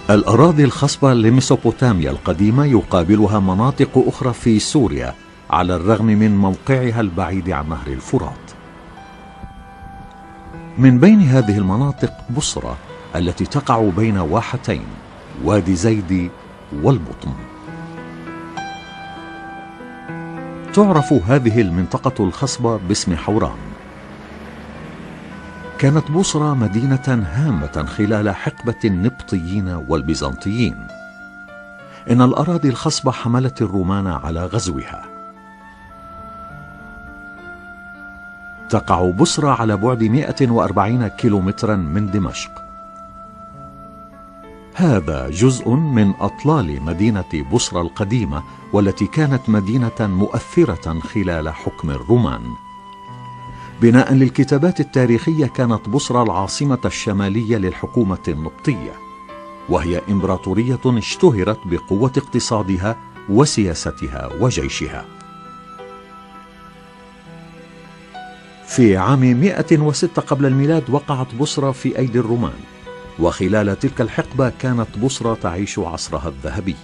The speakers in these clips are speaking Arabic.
الأراضي الخصبة لميسوبوتاميا القديمة يقابلها مناطق أخرى في سوريا على الرغم من موقعها البعيد عن نهر الفرات. من بين هذه المناطق بصرة التي تقع بين واحتين، وادي زيدي والبطم. تعرف هذه المنطقة الخصبة باسم حوران. كانت بصرة مدينة هامة خلال حقبة النبطيين والبيزنطيين. إن الأراضي الخصبة حملت الرومان على غزوها. تقع بصرة على بعد 140 كيلومترا من دمشق. هذا جزء من أطلال مدينة بصرة القديمة، والتي كانت مدينة مؤثرة خلال حكم الرومان. بناء للكتابات التاريخية كانت بصرة العاصمة الشمالية للحكومة النبطية، وهي إمبراطورية اشتهرت بقوة اقتصادها وسياستها وجيشها. في عام 106 قبل الميلاد وقعت بصرة في أيدي الرومان، وخلال تلك الحقبة كانت بصرة تعيش عصرها الذهبي.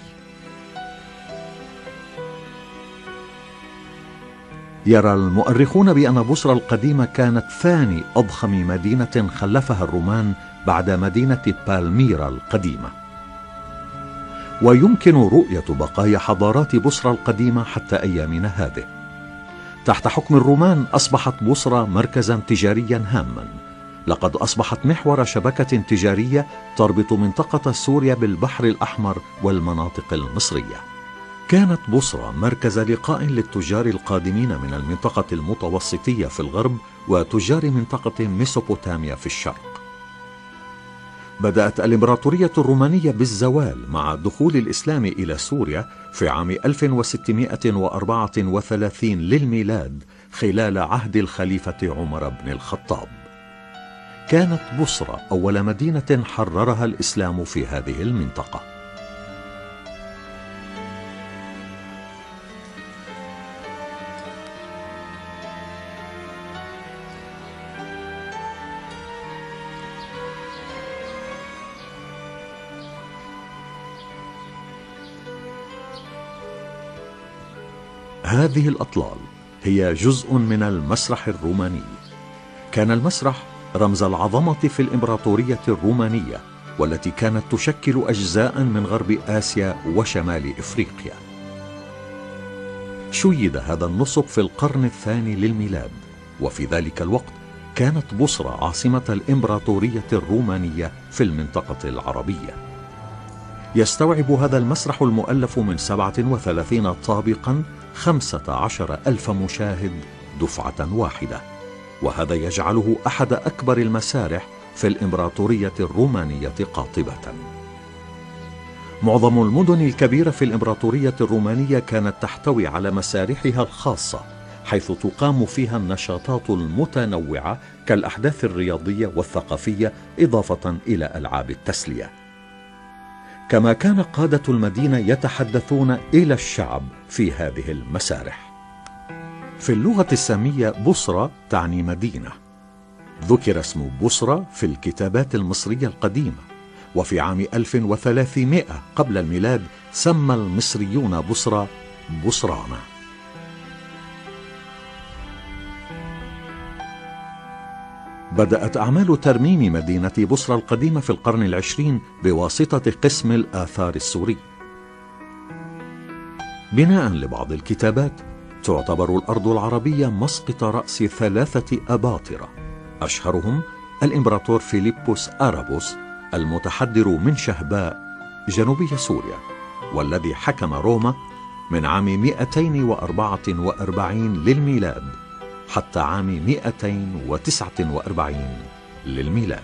يرى المؤرخون بأن بصرة القديمة كانت ثاني أضخم مدينة خلفها الرومان بعد مدينة بالميرا القديمة، ويمكن رؤية بقايا حضارات بصرة القديمة حتى أيامنا هذه. تحت حكم الرومان أصبحت بصرة مركزا تجاريا هاما، لقد أصبحت محور شبكة تجارية تربط منطقة سوريا بالبحر الأحمر والمناطق المصرية. كانت بصرة مركز لقاء للتجار القادمين من المنطقة المتوسطية في الغرب وتجار منطقة ميسوبوتاميا في الشرق. بدأت الإمبراطورية الرومانية بالزوال مع دخول الإسلام إلى سوريا في عام 1634 للميلاد خلال عهد الخليفة عمر بن الخطاب. كانت بصرة أول مدينة حررها الإسلام في هذه المنطقة. هذه الأطلال هي جزء من المسرح الروماني. كان المسرح رمز العظمة في الإمبراطورية الرومانية، والتي كانت تشكل أجزاء من غرب آسيا وشمال إفريقيا. شيد هذا النصب في القرن الثاني للميلاد، وفي ذلك الوقت كانت بصرة عاصمة الإمبراطورية الرومانية في المنطقة العربية. يستوعب هذا المسرح المؤلف من 37 طابقا 15,000 مشاهد دفعة واحدة، وهذا يجعله أحد أكبر المسارح في الإمبراطورية الرومانية قاطبة. معظم المدن الكبيرة في الإمبراطورية الرومانية كانت تحتوي على مسارحها الخاصة، حيث تقام فيها النشاطات المتنوعة كالأحداث الرياضية والثقافية، إضافة إلى ألعاب التسلية. كما كان قادة المدينة يتحدثون إلى الشعب في هذه المسارح. في اللغة السامية بصرة تعني مدينة. ذكر اسم بصرة في الكتابات المصرية القديمة، وفي عام 1300 قبل الميلاد سمى المصريون بصرة بصرانة. بدأت أعمال ترميم مدينة بصرة القديمة في القرن العشرين بواسطة قسم الآثار السوري. بناء لبعض الكتابات تعتبر الأرض العربية مسقط رأس 3 أباطرة، أشهرهم الإمبراطور فيليبوس أرابوس المتحدر من شهباء جنوبية سوريا، والذي حكم روما من عام 244 للميلاد حتى عام 249 للميلاد.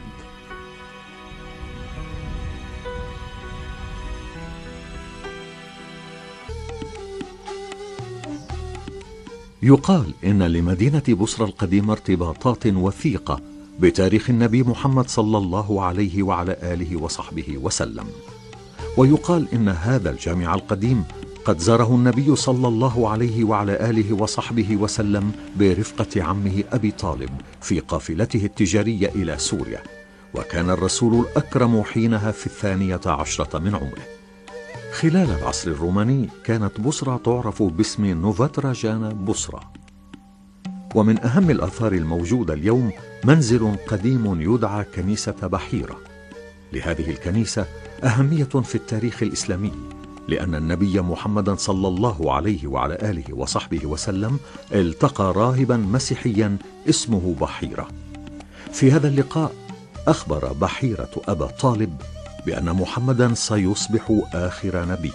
يقال إن لمدينة بصرة القديمة ارتباطات وثيقة بتاريخ النبي محمد صلى الله عليه وعلى آله وصحبه وسلم، ويقال إن هذا الجامع القديم قد زاره النبي صلى الله عليه وعلى آله وصحبه وسلم برفقة عمه أبي طالب في قافلته التجارية إلى سوريا، وكان الرسول الأكرم حينها في 12 من عمره. خلال العصر الروماني كانت بصرى تعرف باسم نوفاتراجانا بصرى. ومن أهم الآثار الموجودة اليوم منزل قديم يدعى كنيسة بحيرة. لهذه الكنيسة أهمية في التاريخ الإسلامي، لأن النبي محمد صلى الله عليه وعلى آله وصحبه وسلم التقى راهبا مسيحيا اسمه بحيرة. في هذا اللقاء أخبر بحيرة أبا طالب بأن محمدا سيصبح آخر نبي.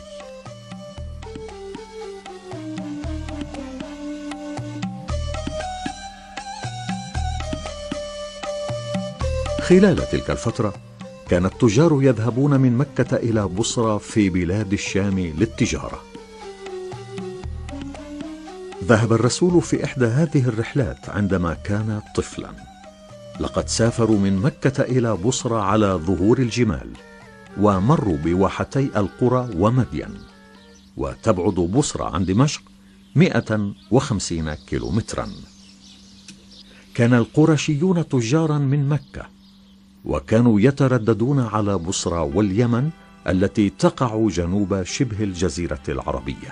خلال تلك الفترة كان التجار يذهبون من مكة إلى بصرى في بلاد الشام للتجارة. ذهب الرسول في إحدى هذه الرحلات عندما كان طفلا. لقد سافروا من مكة إلى بصرى على ظهور الجمال، ومروا بواحتي القرى ومدين، وتبعد بصرى عن دمشق 150 كيلومترا. كان القرشيون تجارا من مكة، وكانوا يترددون على بصرى واليمن التي تقع جنوب شبه الجزيرة العربية.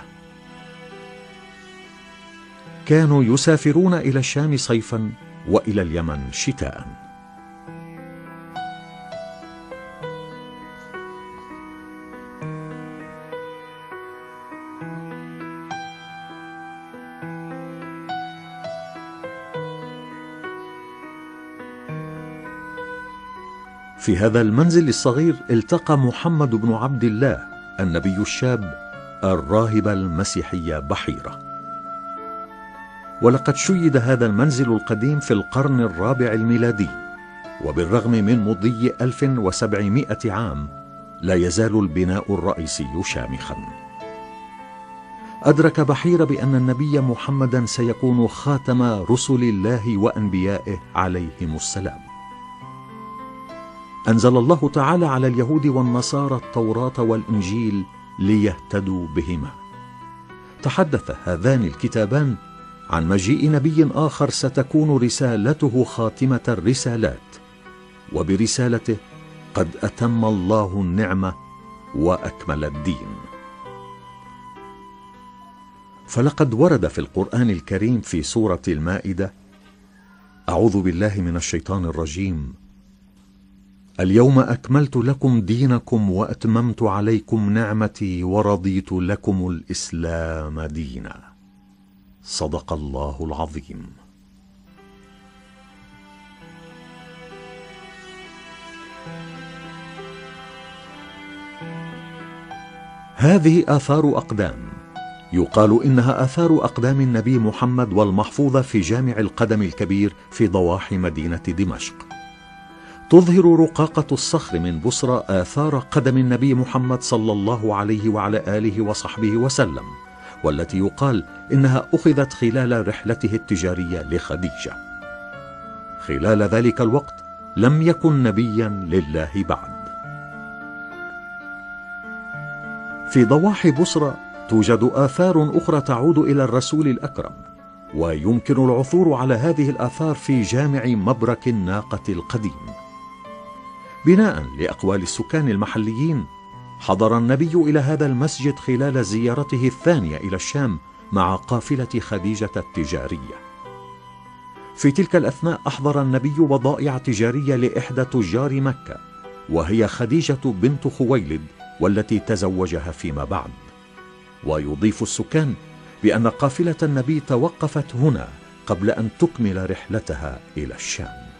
كانوا يسافرون إلى الشام صيفا وإلى اليمن شتاء. في هذا المنزل الصغير التقى محمد بن عبد الله النبي الشاب الراهب المسيحي بحيرة. ولقد شيد هذا المنزل القديم في القرن الرابع الميلادي، وبالرغم من مضي 1700 عام لا يزال البناء الرئيسي شامخا. أدرك بحيرة بأن النبي محمدا سيكون خاتم رسل الله وأنبيائه عليهم السلام. أنزل الله تعالى على اليهود والنصارى التوراة والإنجيل ليهتدوا بهما. تحدث هذان الكتابان عن مجيء نبي آخر ستكون رسالته خاتمة الرسالات، وبرسالته قد أتم الله النعمة وأكمل الدين. فلقد ورد في القرآن الكريم في سورة المائدة: أعوذ بالله من الشيطان الرجيم، اليوم أكملت لكم دينكم وأتممت عليكم نعمتي ورضيت لكم الإسلام دينا. صدق الله العظيم. هذه آثار أقدام، يقال إنها آثار أقدام النبي محمد، والمحفوظة في جامع القدم الكبير في ضواحي مدينة دمشق. تظهر رقاقة الصخر من بصرى آثار قدم النبي محمد صلى الله عليه وعلى آله وصحبه وسلم، والتي يقال إنها أخذت خلال رحلته التجارية لخديجة. خلال ذلك الوقت لم يكن نبيا لله بعد. في ضواحي بصرى توجد آثار أخرى تعود إلى الرسول الأكرم، ويمكن العثور على هذه الآثار في جامع مبرك الناقة القديم. بناء لأقوال السكان المحليين، حضر النبي إلى هذا المسجد خلال زيارته الثانية إلى الشام مع قافلة خديجة التجارية. في تلك الأثناء أحضر النبي بضائع تجارية لإحدى تجار مكة، وهي خديجة بنت خويلد، والتي تزوجها فيما بعد. ويضيف السكان بأن قافلة النبي توقفت هنا قبل أن تكمل رحلتها إلى الشام.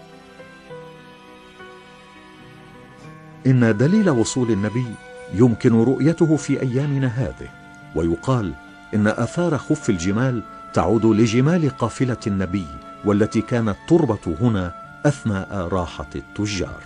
إن دليل وصول النبي يمكن رؤيته في أيامنا هذه، ويقال إن آثار خف الجمال تعود لجمال قافلة النبي، والتي كانت تربط هنا أثناء راحة التجار.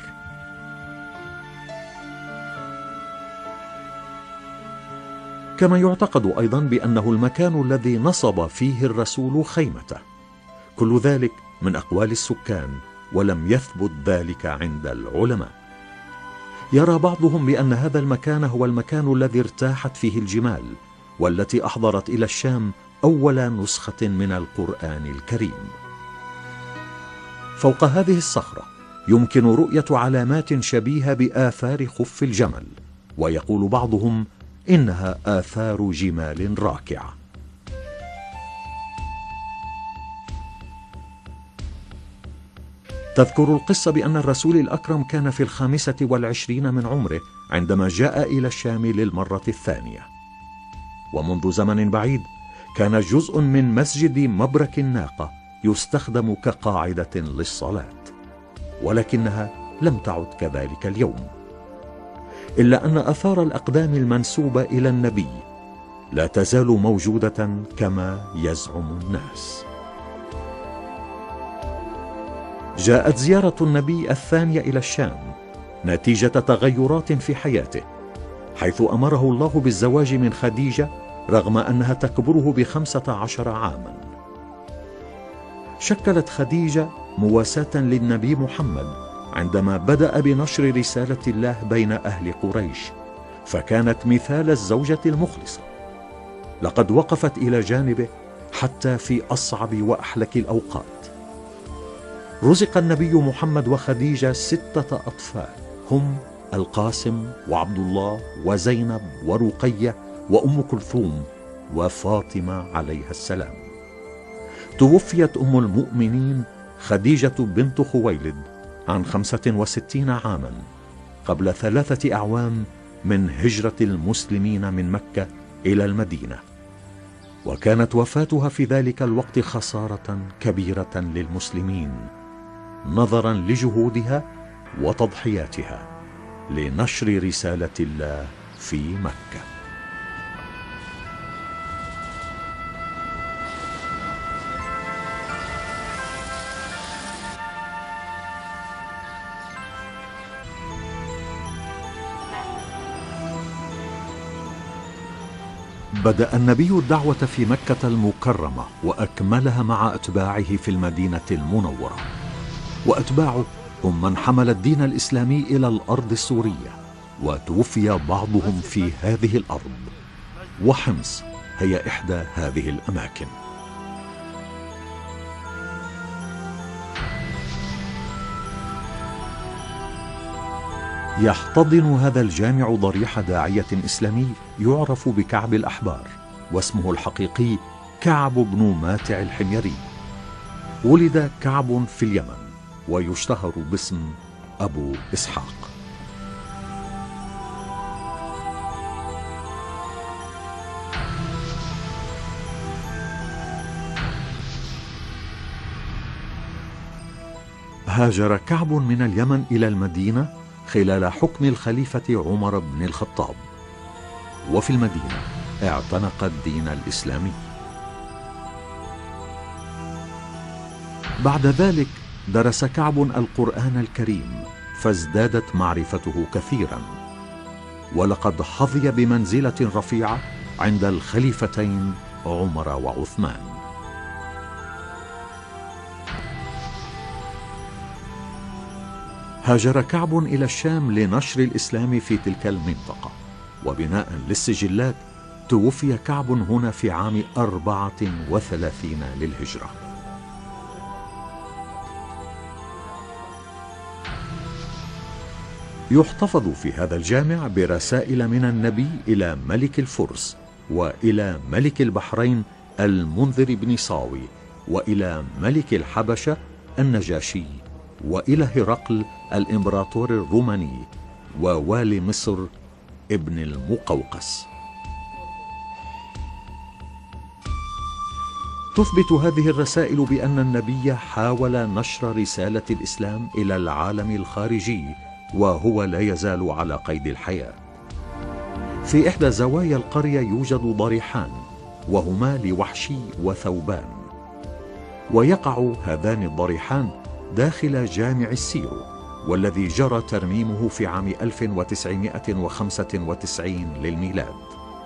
كما يعتقد أيضا بأنه المكان الذي نصب فيه الرسول خيمته. كل ذلك من أقوال السكان، ولم يثبت ذلك عند العلماء. يرى بعضهم بأن هذا المكان هو المكان الذي ارتاحت فيه الجمال، والتي أحضرت إلى الشام أول نسخة من القرآن الكريم. فوق هذه الصخرة يمكن رؤية علامات شبيهة بآثار خف الجمل، ويقول بعضهم إنها آثار جمال راكعة. تذكر القصة بأن الرسول الأكرم كان في 25 من عمره عندما جاء إلى الشام للمرة الثانية، ومنذ زمن بعيد كان جزء من مسجد مبرك الناقة يستخدم كقاعدة للصلاة، ولكنها لم تعد كذلك اليوم، إلا أن أثار الأقدام المنسوبة إلى النبي لا تزال موجودة كما يزعم الناس. جاءت زيارة النبي الثانية إلى الشام نتيجة تغيرات في حياته، حيث أمره الله بالزواج من خديجة رغم أنها تكبره ب15 عاما. شكلت خديجة مواساة للنبي محمد عندما بدأ بنشر رسالة الله بين أهل قريش، فكانت مثال الزوجة المخلصة. لقد وقفت إلى جانبه حتى في أصعب وأحلك الأوقات. رزق النبي محمد وخديجة 6 أطفال، هم القاسم وعبد الله وزينب ورقية وأم كلثوم وفاطمة عليها السلام. توفيت أم المؤمنين خديجة بنت خويلد عن 65 عاما قبل 3 أعوام من هجرة المسلمين من مكة إلى المدينة، وكانت وفاتها في ذلك الوقت خسارة كبيرة للمسلمين نظرا لجهودها وتضحياتها لنشر رسالة الله في مكة. بدأ النبي الدعوة في مكة المكرمة وأكملها مع أتباعه في المدينة المنورة، وأتباعه هم من حمل الدين الإسلامي إلى الأرض السورية، وتوفي بعضهم في هذه الأرض، وحمص هي إحدى هذه الأماكن. يحتضن هذا الجامع ضريح داعية إسلامي يعرف بكعب الأحبار، واسمه الحقيقي كعب بن ماتع الحميري. ولد كعب في اليمن ويشتهر باسم أبو إسحاق. هاجر كعب من اليمن إلى المدينة خلال حكم الخليفة عمر بن الخطاب، وفي المدينة اعتنق الدين الإسلامي. بعد ذلك درس كعب القرآن الكريم فازدادت معرفته كثيرا، ولقد حظي بمنزلة رفيعة عند الخليفتين عمر وعثمان. هاجر كعب إلى الشام لنشر الإسلام في تلك المنطقة، وبناء للسجلات توفي كعب هنا في عام 34 للهجرة. يحتفظ في هذا الجامع برسائل من النبي إلى ملك الفرس، وإلى ملك البحرين المنذر بن صاوي، وإلى ملك الحبشة النجاشي، وإلى هرقل الإمبراطور الروماني، ووالي مصر ابن المقوقس. تثبت هذه الرسائل بأن النبي حاول نشر رسالة الإسلام إلى العالم الخارجي، وهو لا يزال على قيد الحياة. في إحدى زوايا القرية يوجد ضريحان، وهما لوحشي وثوبان، ويقع هذان الضريحان داخل جامع السيرو، والذي جرى ترميمه في عام 1995 للميلاد.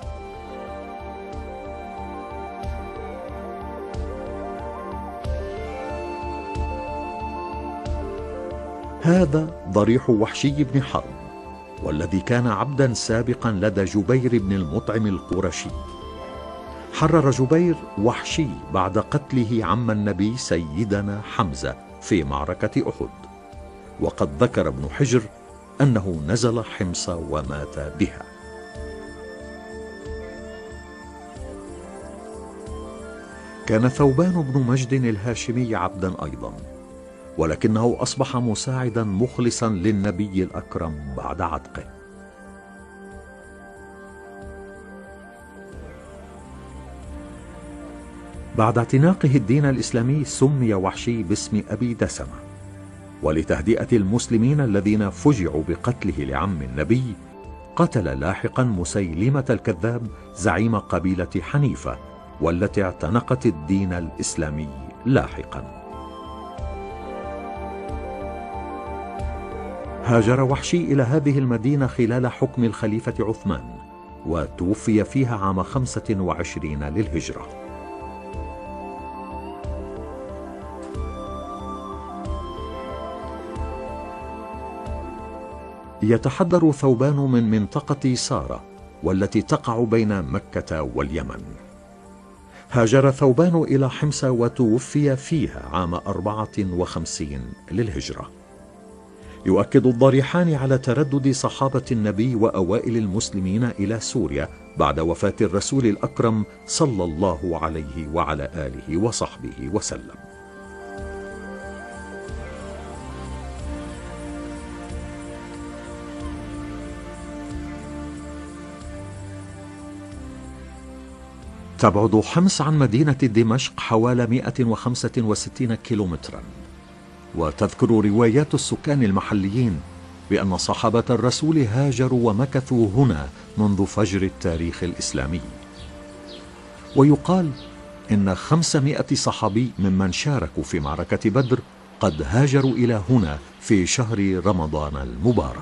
هذا ضريح وحشي بن حرب، والذي كان عبدا سابقا لدى جبير بن المطعم القرشي. حرر جبير وحشي بعد قتله عم النبي سيدنا حمزة في معركة أحد، وقد ذكر ابن حجر أنه نزل حمص ومات بها. كان ثوبان بن مجد الهاشمي عبدا أيضا، ولكنه أصبح مساعدا مخلصا للنبي الأكرم بعد عتقه. بعد اعتناقه الدين الإسلامي سمي وحشي باسم أبي دسمة، ولتهدئة المسلمين الذين فجعوا بقتله لعم النبي قتل لاحقا مسيلمة الكذاب زعيم قبيلة حنيفة والتي اعتنقت الدين الإسلامي لاحقا. هاجر وحشي إلى هذه المدينة خلال حكم الخليفة عثمان، وتوفي فيها عام 25 للهجرة. يتحدر ثوبان من منطقة سارة والتي تقع بين مكة واليمن. هاجر ثوبان إلى حمص وتوفي فيها عام 54 للهجرة. يؤكد الضريحان على تردد صحابة النبي وأوائل المسلمين إلى سوريا بعد وفاة الرسول الأكرم صلى الله عليه وعلى آله وصحبه وسلم. تبعد حمص عن مدينة دمشق حوالي 165 كيلومترا، وتذكر روايات السكان المحليين بأن صحابة الرسول هاجروا ومكثوا هنا منذ فجر التاريخ الإسلامي. ويقال إن 500 صحابي ممن شاركوا في معركة بدر قد هاجروا إلى هنا في شهر رمضان المبارك.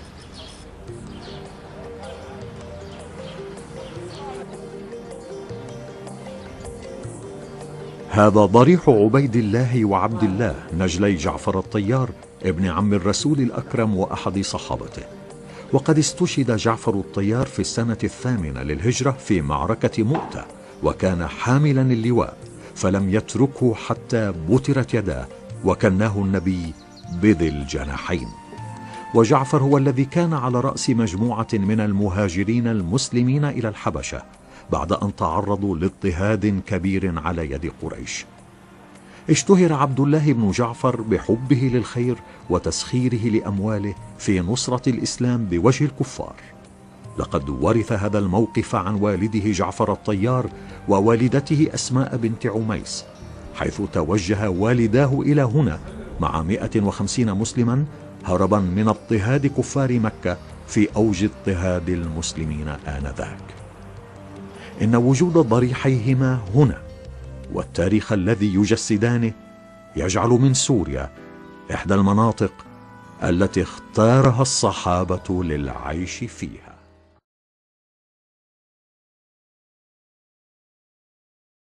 هذا ضريح عبيد الله وعبد الله نجلي جعفر الطيار ابن عم الرسول الأكرم وأحد صحابته. وقد استشهد جعفر الطيار في السنة 8 للهجرة في معركة مؤتة، وكان حاملا اللواء فلم يتركه حتى بترت يداه، وكناه النبي بذي الجناحين. وجعفر هو الذي كان على رأس مجموعة من المهاجرين المسلمين إلى الحبشة بعد أن تعرضوا لاضطهاد كبير على يد قريش. اشتهر عبد الله بن جعفر بحبه للخير وتسخيره لأمواله في نصرة الإسلام بوجه الكفار. لقد ورث هذا الموقف عن والده جعفر الطيار ووالدته أسماء بنت عميس، حيث توجه والداه إلى هنا مع 150 مسلما هربا من اضطهاد كفار مكة في أوج اضطهاد المسلمين آنذاك. إن وجود ضريحيهما هنا والتاريخ الذي يجسدانه يجعل من سوريا إحدى المناطق التي اختارها الصحابة للعيش فيها.